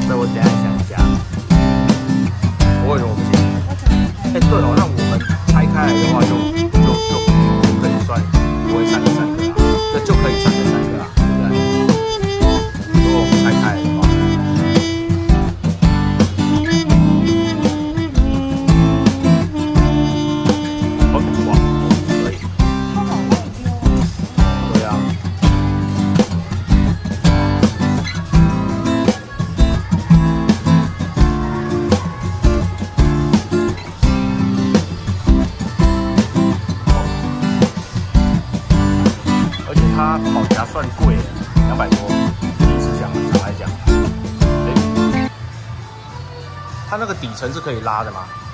那我等一下想一下。我为什么不行？哎，对哦，那我们拆开来的话就可以算不会3个3个啊，这就可以3个3个啊，对不对？如果我们拆开来的话。它保夹算贵，200多，第一次讲，坦白讲。哎，它那个底层是可以拉的吗？